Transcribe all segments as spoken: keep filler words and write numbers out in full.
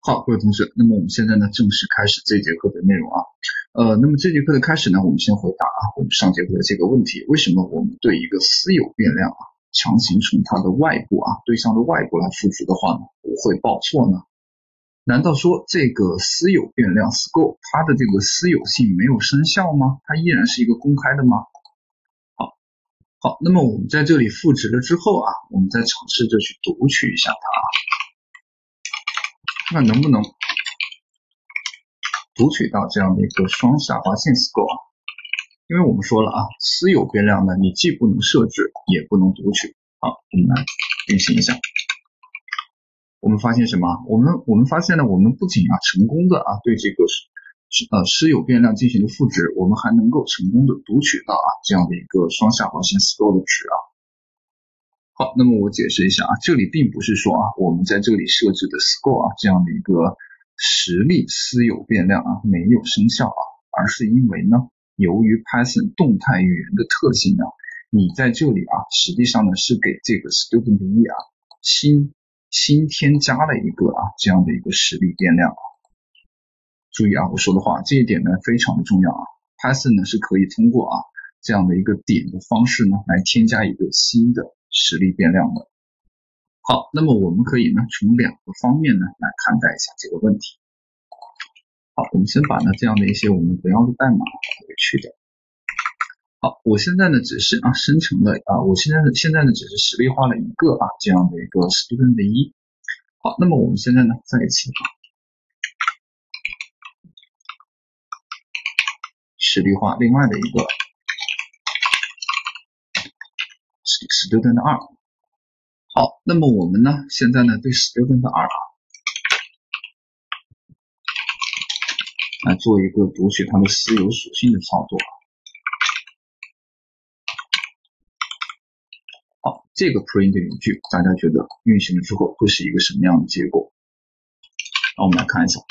好，各位同学，那么我们现在呢正式开始这节课的内容啊。呃，那么这节课的开始呢，我们先回答啊我们上节课的这个问题：为什么我们对一个私有变量啊，强行从它的外部啊对象的外部来赋值的话呢，不会报错呢？难道说这个私有变量 scope 它的这个私有性没有生效吗？它依然是一个公开的吗？好，好，那么我们在这里赋值了之后啊，我们再尝试着去读取一下它啊。看看能不能读取到这样的一个双下划线 score 啊。因为我们说了啊，私有变量呢，你既不能设置，也不能读取。好，我们来运行一下。我们发现什么？我们我们发现呢，我们不仅啊成功的啊对这个呃私有变量进行了赋值，我们还能够成功的读取到啊这样的一个双下划线 score 的值啊。好，那么我解释一下啊，这里并不是说啊我们在这里设置的 score 啊这样的一个实例私有变量啊没有生效啊，而是因为呢，由于 Python 动态语言的特性呢，你在这里啊实际上呢是给这个 student 一啊新新添加了一个啊这样的一个实例变量啊。注意啊，我说的话这一点呢非常的重要啊。Python 呢是可以通过啊这样的一个点的方式呢来添加一个新的实例变量的。好，那么我们可以呢从两个方面呢来看待一下这个问题。好，我们先把呢这样的一些我们不要的代码给去掉。好，我现在呢只是啊生成了啊，我现在呢现在呢只是实例化了一个啊这样的一个 student 一。好，那么我们现在呢再一次啊实例化另外的一个 student 二。好，那么我们呢现在呢对 student 二啊来做一个读取它的私有属性的操作。好，这个 print 语句大家觉得运行了之后会是一个什么样的结果？那我们来看一下。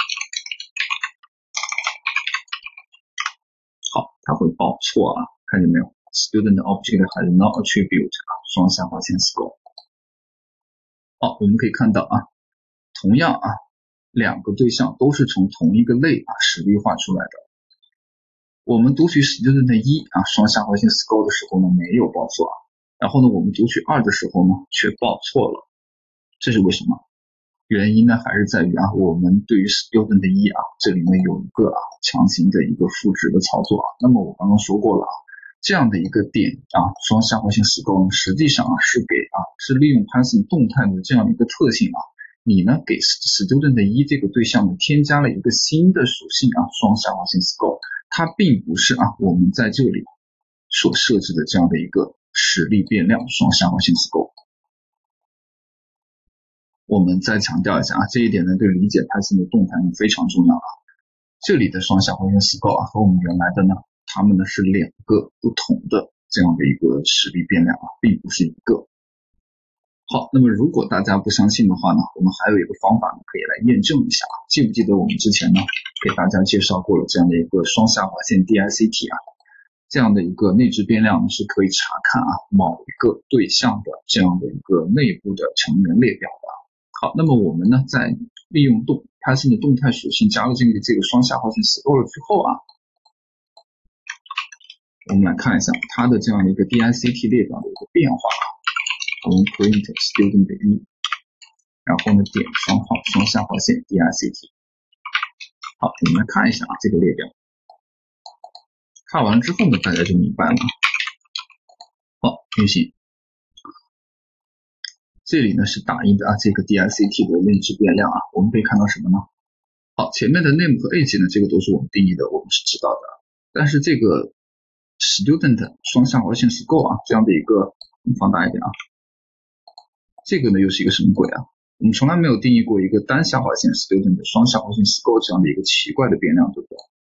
好，它会报错啊，看见没有 ？Student object has no attribute 啊，双下划线 score。好，我们可以看到啊，同样啊，两个对象都是从同一个类啊实例化出来的。我们读取 student 一啊双下划线 score 的时候呢，没有报错啊，然后呢，我们读取二的时候呢，却报错了，这是为什么？原因呢，还是在于啊，我们对于 student 一啊，这里呢有一个啊强行的一个赋值的操作啊。那么我刚刚说过了啊，这样的一个点啊，双下划线 score 呢，实际上啊是给啊是利用 Python 动态的这样一个特性啊，你呢给 student 一这个对象呢添加了一个新的属性啊，双下划线 score， 它并不是啊我们在这里所设置的这样的一个实例变量双下划线 score。我们再强调一下啊，这一点呢对理解 Python 的动态呢非常重要啊。这里的双下划线 score 啊和我们原来的呢，它们呢是两个不同的这样的一个实例变量啊，并不是一个。好，那么如果大家不相信的话呢，我们还有一个方法呢可以来验证一下。记不记得我们之前呢给大家介绍过了这样的一个双下划线 D I C T 啊，这样的一个内置变量呢是可以查看啊某一个对象的这样的一个内部的成员列表的。好，那么我们呢，在利用动 Python 的动态属性加了这个这个双下划线 score 之后啊，我们来看一下它的这样的一个 D I C T 列表的一个变化啊。我们 print student 一，然后呢点双号双下划线 D I C T。好，我们来看一下啊这个列表。看完之后呢，大家就明白了。好，运行。这里呢是打印的啊这个 D I C T 的内置变量啊，我们可以看到什么呢？好，前面的 name 和 age 呢，这个都是我们定义的，我们是知道的。但是这个 student 双下划线 score 啊，这样的一个，我们放大一点啊，这个呢又是一个什么鬼啊？我们从来没有定义过一个单下划线 student 双下划线 score 这样的一个奇怪的变量，对不对？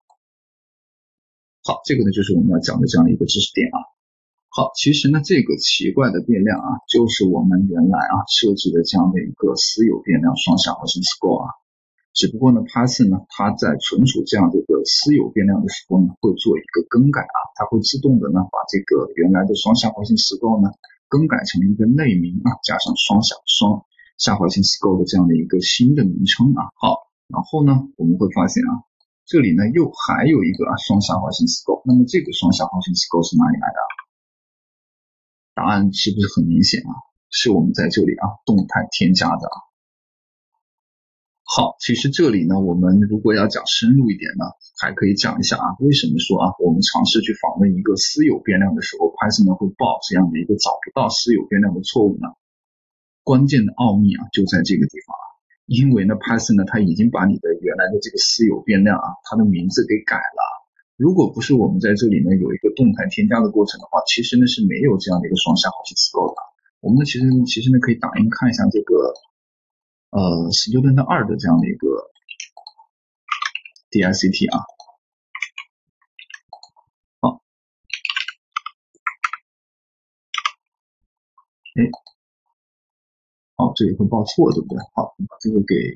好，这个呢就是我们要讲的这样的一个知识点啊。好，其实呢，这个奇怪的变量啊，就是我们原来啊设置的这样的一个私有变量双下划线 score 啊。只不过呢 ，Python 呢，它在存储这样的一个私有变量的时候呢，会做一个更改啊，它会自动的呢把这个原来的双下划线 score 呢更改成一个内名啊，加上双下双下划线 scope 的这样的一个新的名称啊。好，然后呢，我们会发现啊，这里呢又还有一个啊双下划线 scope。那么这个双下划线 scope 是哪里来的？答案是不是很明显啊？是我们在这里啊动态添加的啊。好，其实这里呢，我们如果要讲深入一点呢，还可以讲一下啊，为什么说啊，我们尝试去访问一个私有变量的时候 ，Python 呢会报这样的一个找不到私有变量的错误呢？关键的奥秘啊，就在这个地方啊，因为呢 ，Python 呢，它已经把你的原来的这个私有变量啊，它的名字给改了。如果不是我们在这里呢有一个动态添加的过程的话，其实呢是没有这样的一个双下划线 scope 的。我们呢其实其实呢可以打印看一下这个。呃 student 二的这样的一个 dict 啊，好，哎，好，这里会报错，对不对？好，我们把这个给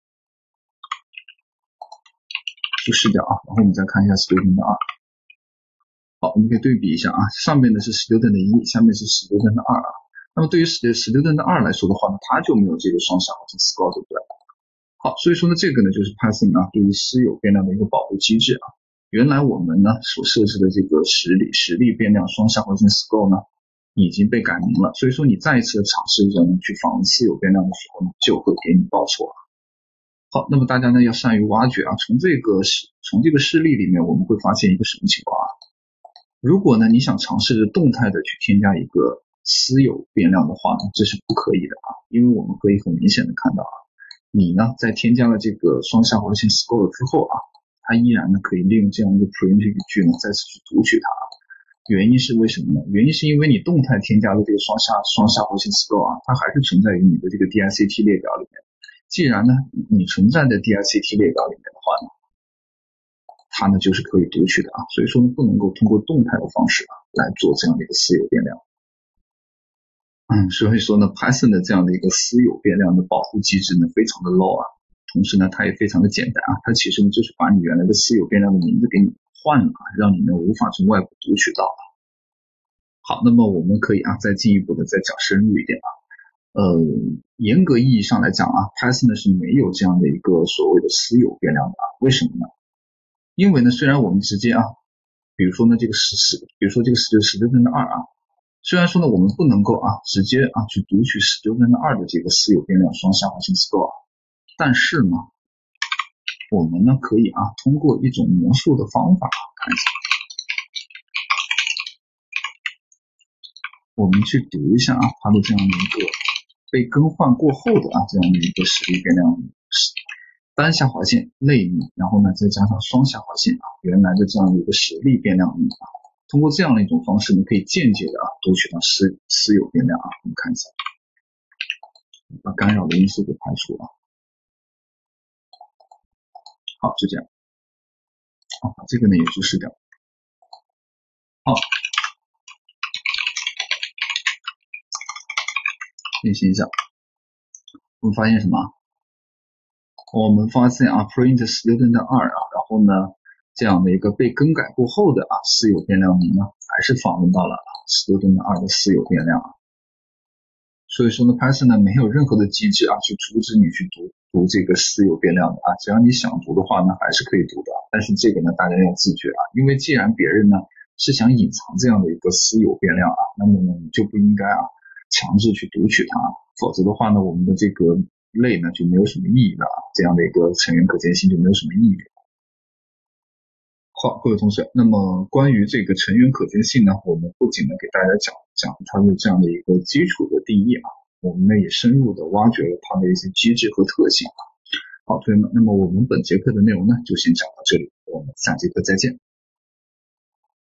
注释掉啊，然后我们再看一下 student 二，好，我们可以对比一下啊，上面的是 student 一，下面是 student 二啊。那么对于 student 二来说的话呢，它就没有这个双下划线 scope， 对不对？好，所以说呢，这个呢就是 Python 啊对于私有变量的一个保护机制啊。原来我们呢所设置的这个实例实例变量双下划线 scope 呢已经被改名了，所以说你再一次的尝试着去访问私有变量的时候呢，就会给你报错。好，那么大家呢要善于挖掘啊，从这个从这个示例里面我们会发现一个什么情况啊？如果呢你想尝试着动态的去添加一个私有变量的话呢，这是不可以的啊，因为我们可以很明显的看到啊。你呢，在添加了这个双下划线 scope 之后啊，它依然呢可以利用这样一个 print 语句呢再次去读取它。原因是为什么呢？原因是因为你动态添加的这个双下双下划线 scope 啊，它还是存在于你的这个 dict 列表里面。既然呢你存在在 dict 列表里面的话呢，它呢就是可以读取的啊。所以说呢，不能够通过动态的方式啊来做这样的一个私有变量。嗯，所以说呢 ，Python 的这样的一个私有变量的保护机制呢，非常的 low 啊，同时呢，它也非常的简单啊，它其实呢就是把你原来的私有变量的名字给你换了，让你呢无法从外部读取到。好，那么我们可以啊再进一步的再讲深入一点啊，呃，严格意义上来讲啊 ，Python 呢是没有这样的一个所谓的私有变量的啊，为什么呢？因为呢，虽然我们直接啊，比如说呢这个十十，比如说这个十十分的二啊。虽然说呢，我们不能够啊直接啊去读取 student 二的这个私有变量双下划线 scope， 但是呢，我们呢可以啊通过一种魔术的方法看一下，我们去读一下啊它的这样的一个被更换过后的啊这样的一个实例变量单下划线类名，然后呢再加上双下划线啊原来的这样的一个实例变量名啊。通过这样的一种方式呢，可以间接的啊读取到私私有变量啊。我们看一下，把干扰的因素给排除啊。好，就这样。好，把这个呢也注释掉。好，练习一下。我们发现什么？我们发现啊 ，print student 二啊，然后呢，这样的一个被更改过后的啊私有变量名呢，还是访问到了 student 二的私有变量啊。所以说呢 ，Python 呢没有任何的机制啊去阻止你去读读这个私有变量的啊，只要你想读的话呢，还是可以读的。但是这个呢，大家要自觉啊，因为既然别人呢是想隐藏这样的一个私有变量啊，那么呢你就不应该啊强制去读取它，否则的话呢，我们的这个类呢就没有什么意义了啊，这样的一个成员可见性就没有什么意义了。好，各位同学，那么关于这个成员可见性呢，我们不仅呢给大家讲讲它的这样的一个基础的定义啊，我们呢也深入的挖掘了它的一些机制和特性。好，同学们，那么我们本节课的内容呢就先讲到这里，我们下节课再见。